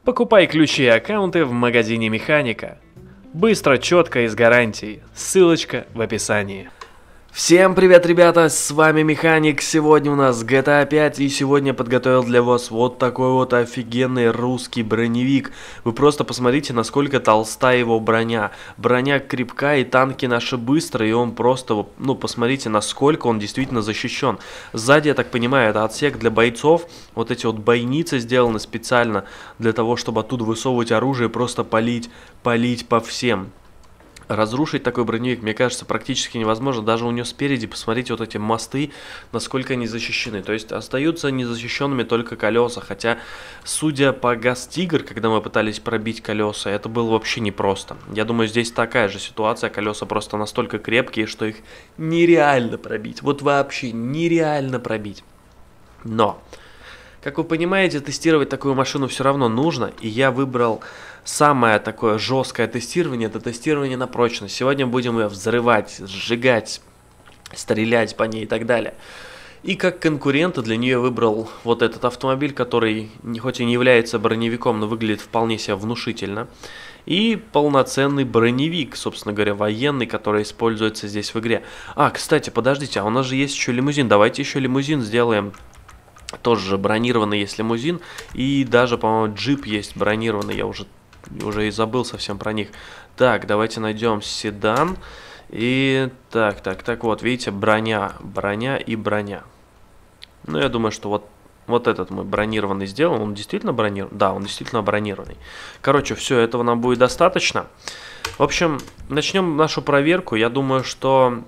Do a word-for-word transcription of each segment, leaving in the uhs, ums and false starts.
Покупай ключи и аккаунты в магазине Механика. Быстро, четко и с гарантией. Ссылочка в описании. Всем привет, ребята, с вами Механик. Сегодня у нас джи ти эй пять, и сегодня подготовил для вас вот такой вот офигенный русский броневик. Вы просто посмотрите, насколько толста его броня. Броня крепка, и танки наши быстрые, и он просто, ну, посмотрите, насколько он действительно защищен. Сзади, я так понимаю, это отсек для бойцов. Вот эти вот бойницы сделаны специально для того, чтобы оттуда высовывать оружие и просто палить, палить по всем. Разрушить такой броневик, мне кажется, практически невозможно. Даже у него спереди, посмотрите, вот эти мосты, насколько они защищены. То есть остаются незащищенными только колеса. Хотя, судя по Газ-Тигр, когда мы пытались пробить колеса, это было вообще непросто. Я думаю, здесь такая же ситуация. Колеса просто настолько крепкие, что их нереально пробить. Вот вообще нереально пробить. Но, как вы понимаете, тестировать такую машину все равно нужно. И я выбрал самое такое жесткое тестирование, это тестирование на прочность. Сегодня будем ее взрывать, сжигать, стрелять по ней и так далее. И как конкурента для нее выбрал вот этот автомобиль, который хоть и не является броневиком, но выглядит вполне себе внушительно. И полноценный броневик, собственно говоря, военный, который используется здесь в игре. А, кстати, подождите, а у нас же есть еще лимузин. Давайте еще лимузин сделаем. Тоже бронированный есть лимузин. И даже, по-моему, джип есть бронированный. Я уже, уже и забыл совсем про них. Так, давайте найдем седан. И так, так, так, вот, видите, броня, броня и броня. Ну, я думаю, что вот, вот этот мы бронированный сделаем. Он действительно бронированный? Да, он действительно бронированный. Короче, все, этого нам будет достаточно. В общем, начнем нашу проверку. Я думаю, что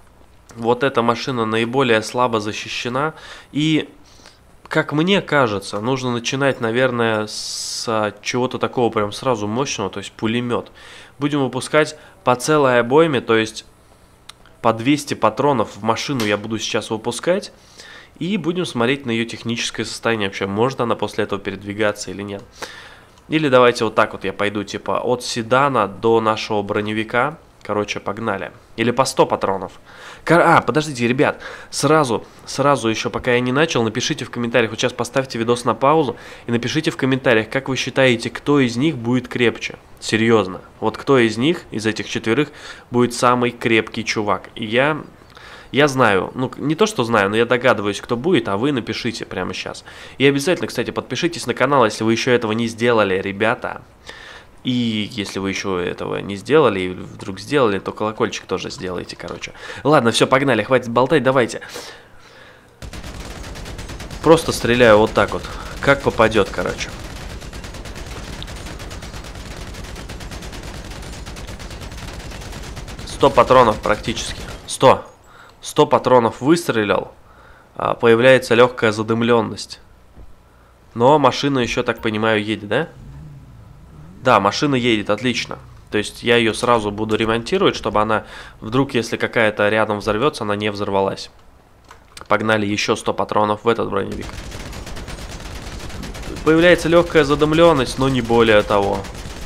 вот эта машина наиболее слабо защищена. И, как мне кажется, нужно начинать, наверное, с чего-то такого прям сразу мощного, то есть пулемет. Будем выпускать по целой обойме, то есть по двести патронов в машину я буду сейчас выпускать. И будем смотреть на ее техническое состояние вообще, может она после этого передвигаться или нет. Или давайте вот так вот я пойду, типа от седана до нашего броневика. Короче, погнали. Или по сто патронов. А, подождите, ребят, сразу, сразу еще, пока я не начал, напишите в комментариях, вот сейчас поставьте видос на паузу и напишите в комментариях, как вы считаете, кто из них будет крепче. Серьезно. Вот кто из них, из этих четверых, будет самый крепкий чувак. И я, я знаю, ну не то что знаю, но я догадываюсь, кто будет, а вы напишите прямо сейчас. И обязательно, кстати, подпишитесь на канал, если вы еще этого не сделали, ребята. И если вы еще этого не сделали, и вдруг сделали, то колокольчик тоже сделайте, короче. Ладно, все, погнали, хватит болтать, давайте. Просто стреляю вот так вот, как попадет, короче. сто патронов практически. сто. сто патронов выстрелил, появляется легкая задымленность. Но машина еще, так понимаю, едет, да? Да, машина едет, отлично. То есть я ее сразу буду ремонтировать, чтобы она, вдруг, если какая-то рядом взорвется, она не взорвалась. Погнали еще сто патронов в этот броневик. Появляется легкая задымленность, но не более того.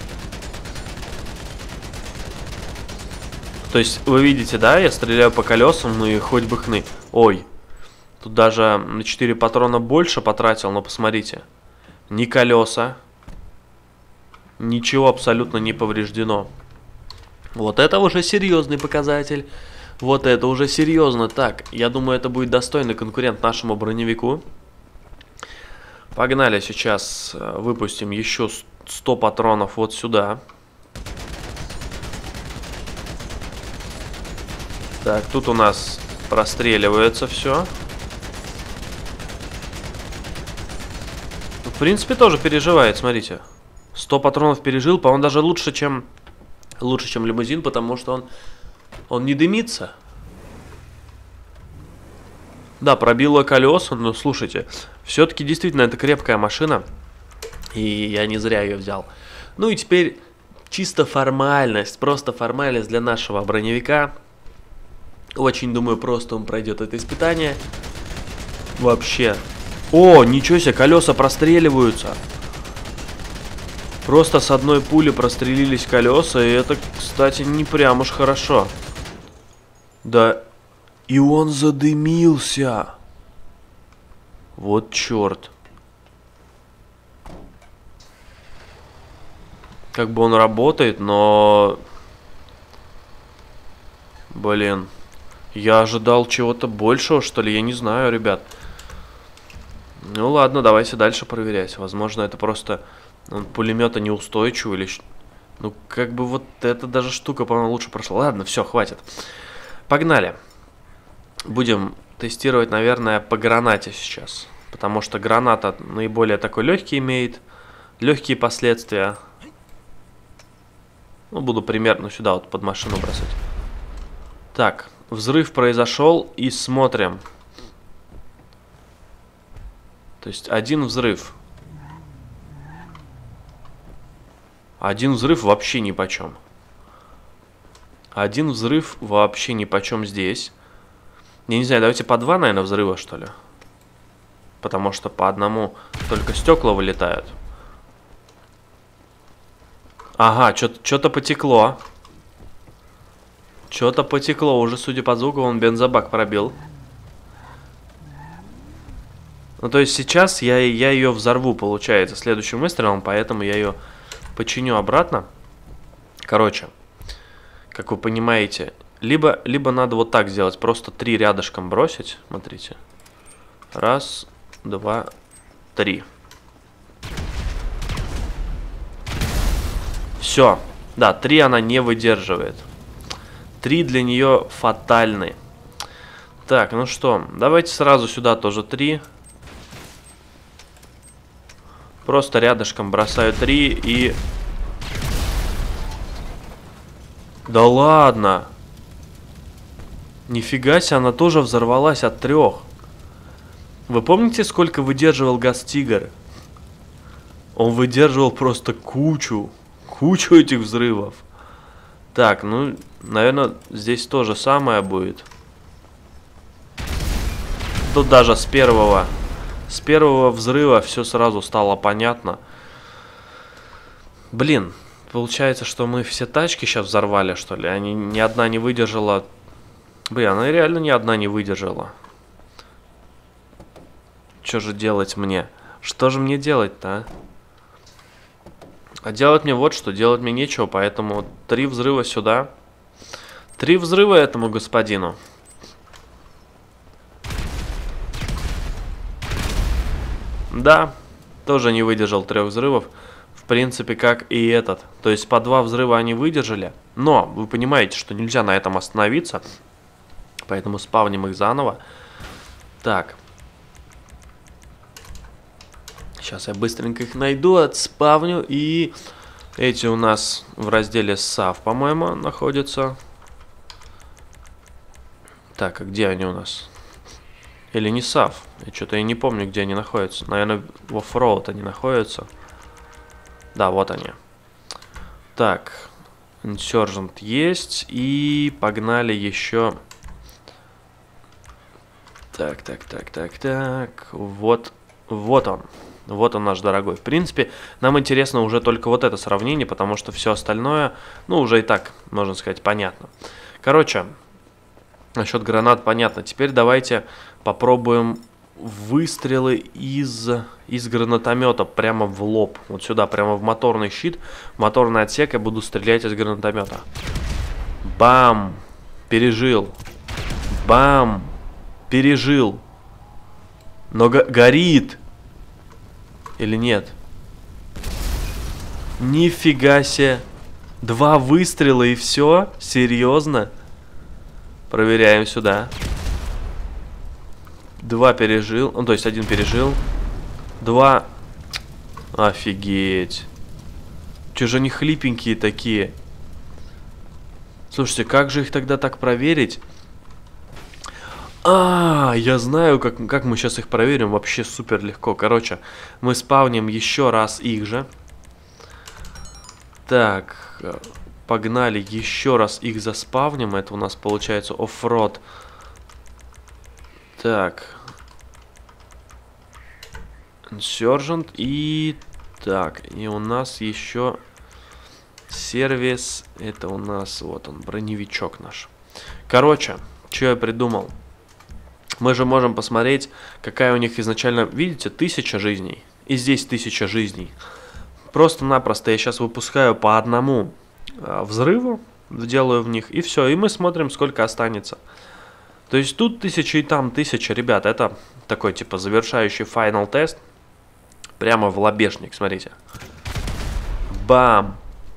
То есть вы видите, да, я стреляю по колесам, ну и хоть бы хны. Ой, тут даже на четыре патрона больше потратил, но посмотрите. Ни колеса. Ничего абсолютно не повреждено. Вот это уже серьезный показатель. Вот это уже серьезно. Так, я думаю, это будет достойный конкурент нашему броневику. Погнали, сейчас выпустим еще сто патронов вот сюда. Так, тут у нас простреливается все. В принципе, тоже переживает, смотрите. сто патронов пережил, по-моему, даже лучше, чем лучше, чем лимузин, потому что он, он не дымится. Да, пробило колеса, но слушайте, все-таки действительно это крепкая машина, и я не зря ее взял. Ну и теперь чисто формальность, просто формальность для нашего броневика. Очень, думаю, просто он пройдет это испытание. Вообще. О, ничего себе, колеса простреливаются. Просто с одной пули прострелились колеса, и это, кстати, не прям уж хорошо. Да, и он задымился. Вот черт. как бы он работает, но... Блин. Я ожидал чего-то большего, что ли, я не знаю, ребят. Ну ладно, давайте дальше проверять. Возможно, это просто он пулемета неустойчивый или... Ну, как бы вот эта даже штука, по-моему, лучше прошла. Ладно, все, хватит. Погнали. Будем тестировать, наверное, по гранате сейчас. Потому что граната наиболее такой легкий имеет. Легкие последствия. Ну, буду примерно сюда вот под машину бросать. Так, взрыв произошел и смотрим. То есть один взрыв. Один взрыв вообще ни почем. Один взрыв вообще ни почем здесь. Я не знаю, давайте по два, наверное, взрыва, что ли. Потому что по одному только стекла вылетают. Ага, что-то потекло. Что-то потекло. Уже, судя по звуку, он бензобак пробил. Ну, то есть сейчас я, я ее взорву, получается, следующим выстрелом, поэтому я ее починю обратно. Короче, как вы понимаете, либо, либо надо вот так сделать, просто три рядышком бросить. Смотрите. Раз, два, три. Все. Да, три она не выдерживает. Три для нее фатальны. Так, ну что, давайте сразу сюда тоже три. Просто рядышком бросаю три и... Да ладно! Нифига себе, она тоже взорвалась от трех. Вы помните, сколько выдерживал Газ-Тигр? Он выдерживал просто кучу, кучу этих взрывов. Так, ну, наверное, здесь то же самое будет. Тут даже с первого... С первого взрыва все сразу стало понятно. Блин, получается, что мы все тачки сейчас взорвали, что ли? Они ни одна не выдержала. Блин, она реально ни одна не выдержала. Что же делать мне? Что же мне делать-то, а? А делать мне вот что, делать мне нечего, поэтому три взрыва сюда. Три взрыва этому господину. Да, тоже не выдержал трех взрывов. В принципе, как и этот. То есть по два взрыва они выдержали. Но вы понимаете, что нельзя на этом остановиться. Поэтому спавним их заново. Так. Сейчас я быстренько их найду, отспавню. И эти у нас в разделе сав, по-моему, находятся. Так, а где они у нас? Или не сав? Я что-то я не помню, где они находятся. Наверное, в оффроуд они находятся. Да, вот они. Так. Insurgent есть. И погнали еще. Так, так, так, так, так. Вот, вот он. Вот он наш дорогой. В принципе, нам интересно уже только вот это сравнение, потому что все остальное, ну, уже и так, можно сказать, понятно. Короче, насчет гранат понятно. Теперь давайте попробуем выстрелы из, из гранатомета прямо в лоб. Вот сюда, прямо в моторный щит, в моторный отсек я буду стрелять из гранатомета. Бам! Пережил. Бам! Пережил. Но го горит. Или нет? Нифига себе. Два выстрела и все? Серьезно? Проверяем сюда. Два пережил. Ну, то есть один пережил. Два. Офигеть. Че же они хлипенькие такие? Слушайте, как же их тогда так проверить? А, я знаю, как, как мы сейчас их проверим. Вообще супер легко. Короче, мы спавним еще раз их же. Так, погнали. Еще раз их заспавним. Это у нас получается оффроад. Так. Insurgent. И так, и у нас еще сервис. Это у нас, вот он, броневичок наш. Короче, что я придумал? Мы же можем посмотреть, какая у них изначально, видите, тысяча жизней. И здесь тысяча жизней. Просто-напросто я сейчас выпускаю по одному э, взрыву, делаю в них, и все, и мы смотрим, сколько останется. То есть тут тысяча и там тысяча, ребят, это такой типа завершающий финал тест. Прямо в лобешник, смотрите. Бам!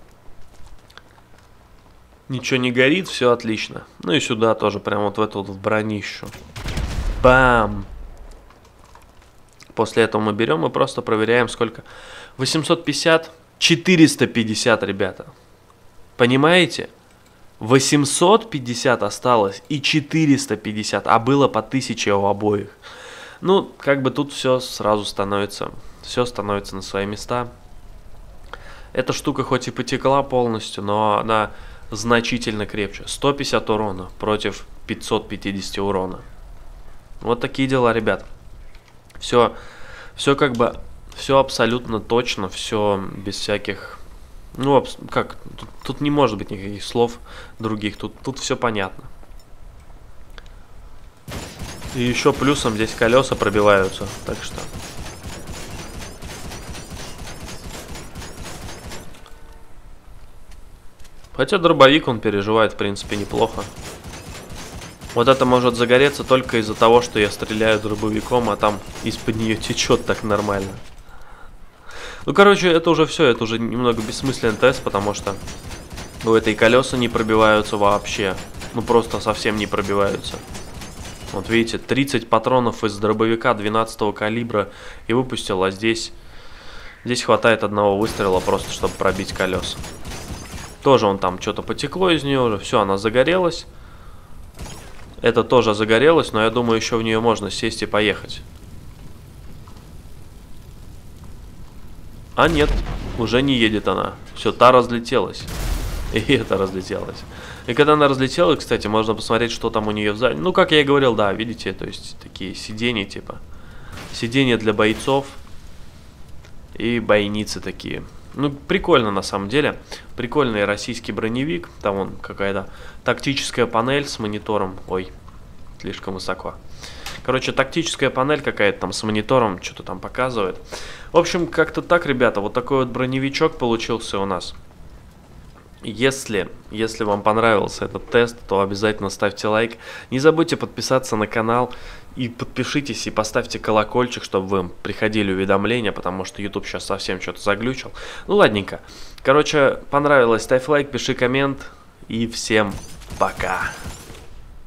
Ничего не горит, все отлично. Ну и сюда тоже, прямо вот в эту вот в бронищу. Бам! После этого мы берем и просто проверяем, сколько. восемьсот пятьдесят, четыреста пятьдесят, ребята. Понимаете? восемьсот пятьдесят осталось и четыреста пятьдесят, а было по тысяче у обоих. Ну, как бы тут все сразу становится, все становится на свои места. Эта штука хоть и потекла полностью, но она значительно крепче. сто пятьдесят урона против пятьсот пятьдесят урона. Вот такие дела, ребят. Все, все как бы, все абсолютно точно, все без всяких... Ну, как, тут, тут не может быть никаких слов других, тут, тут все понятно. И еще плюсом здесь колеса пробиваются, так что... Хотя дробовик он переживает, в принципе, неплохо. Вот это может загореться только из-за того, что я стреляю дробовиком, а там из-под нее течет так нормально. Ну, короче, это уже все, это уже немного бессмысленный тест, потому что у этой колеса не пробиваются вообще. Ну, просто совсем не пробиваются. Вот видите, тридцать патронов из дробовика двенадцатого калибра и выпустил, а здесь, здесь хватает одного выстрела просто, чтобы пробить колеса. Тоже он там что-то потекло из нее уже, все, она загорелась. Это тоже загорелось, но я думаю, еще в нее можно сесть и поехать. А нет, уже не едет она. Все, та разлетелась. И это разлетелось. И когда она разлетелась, кстати, можно посмотреть, что там у нее сзади. Ну, как я и говорил, да, видите, то есть такие сиденья типа. Сиденья для бойцов. И бойницы такие. Ну, прикольно на самом деле. Прикольный российский броневик. Там вон какая-то тактическая панель с монитором. Ой, слишком высоко. Короче, тактическая панель какая-то там с монитором, что-то там показывает. В общем, как-то так, ребята, вот такой вот броневичок получился у нас. Если, если вам понравился этот тест, то обязательно ставьте лайк. Не забудьте подписаться на канал и подпишитесь и поставьте колокольчик, чтобы вам приходили уведомления, потому что YouTube сейчас совсем что-то заглючил. Ну ладненько. Короче, понравилось, ставь лайк, пиши коммент и всем пока.